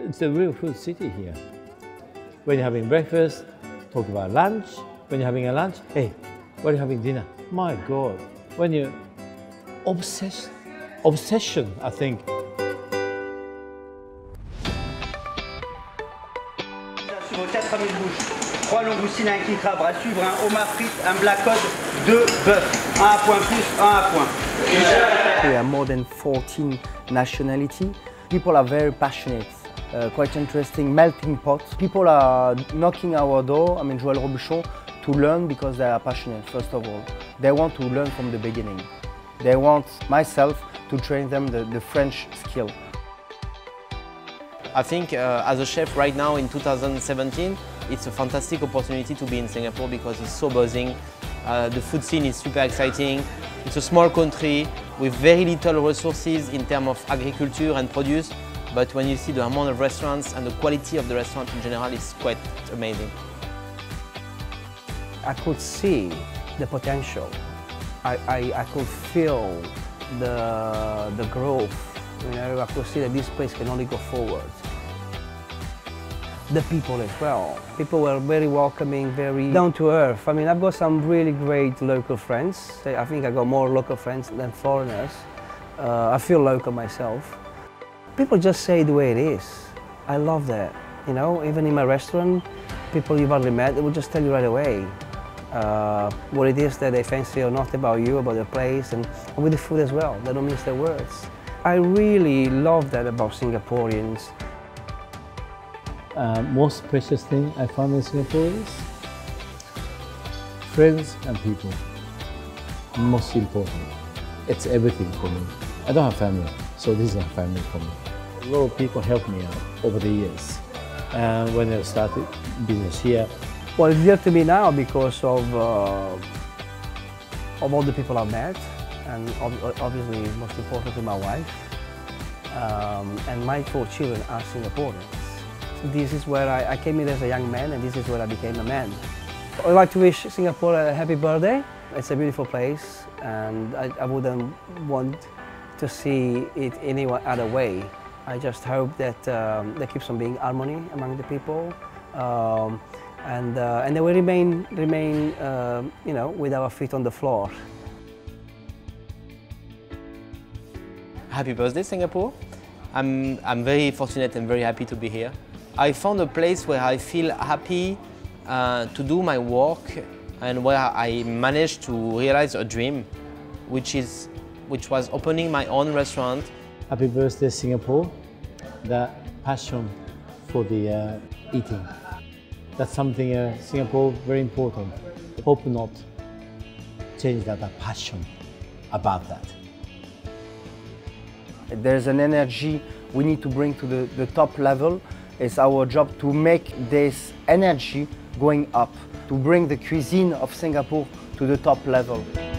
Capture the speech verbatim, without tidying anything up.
It's a real food city here. When you're having breakfast, talk about lunch. When you're having a lunch, hey, what are you having dinner? My God. When you're obsessed, obsession, I think. Sur vos quatre mille bouches, trois langoustines, un king crab, à suivre un homard frites, un black cod, deux bœufs, un à point plus, un à point. We are more than fourteen nationalities. People are very passionate, uh, quite interesting, melting pot. People are knocking our door, I mean Joël Robuchon, to learn because they are passionate, first of all. They want to learn from the beginning. They want myself to train them the, the French skill. I think uh, as a chef right now in two thousand seventeen, it's a fantastic opportunity to be in Singapore because it's so buzzing. Uh, the food scene is super exciting. It's a small country with very little resources in terms of agriculture and produce, but when you see the amount of restaurants and the quality of the restaurant in general, it's quite amazing. I could see the potential. I, I, I could feel the, the growth. You know, I could see that this place can only go forward. The people as well. People were very welcoming, very down to earth. I mean, I've got some really great local friends. I think I got more local friends than foreigners. Uh, I feel local myself. People just say the way it is. I love that. You know, even in my restaurant, people you've hardly met, they will just tell you right away uh, what it is that they fancy or not about you, about the place, and, and with the food as well. They don't mince their words. I really love that about Singaporeans. Uh, most precious thing I found in Singapore is friends and people. Most important. It's everything for me. I don't have family, so this is a family for me. A lot of people helped me out over the years. Uh, when I started business here. Well, it's dear to me now because of, uh, of all the people I've met, and ob obviously most importantly my wife. Um, and my four children are Singaporeans. This is where I, I came in as a young man, and this is where I became a man. I'd like to wish Singapore a happy birthday. It's a beautiful place, and I, I wouldn't want to see it any other way. I just hope that um, there keeps on being harmony among the people, um, and uh, and that we remain remain uh, you know, with our feet on the floor. Happy birthday, Singapore. I'm, I'm very fortunate and very happy to be here. I found a place where I feel happy uh, to do my work and where I managed to realize a dream, which, is, which was opening my own restaurant. Happy birthday, Singapore. That passion for the uh, eating. That's something uh, Singapore very important. Hope not change that, that passion about that. There's an energy we need to bring to the, the top level. It's our job to make this energy going up, to bring the cuisine of Singapore to the top level.